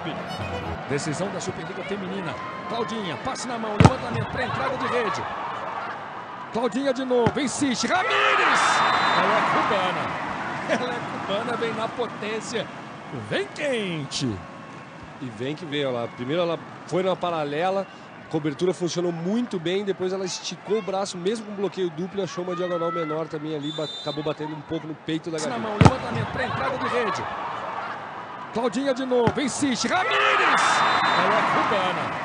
equipe. Decisão da Superliga Feminina. Claudinha, passe na mão, levantamento para entrada de rede. Claudinha de novo, insiste. Ramírez! Ela é cubana. Ela é cubana, vem na potência. Vem quente. E vem que veio, ela primeiro ela foi na paralela, a cobertura funcionou muito bem, depois ela esticou o braço, mesmo com bloqueio duplo, e achou uma diagonal menor também ali, acabou batendo um pouco no peito da Passe na Gabi. mão, levantamento para entrada de rede. Claudinha de novo, insiste. Ramírez! Ela é cubana.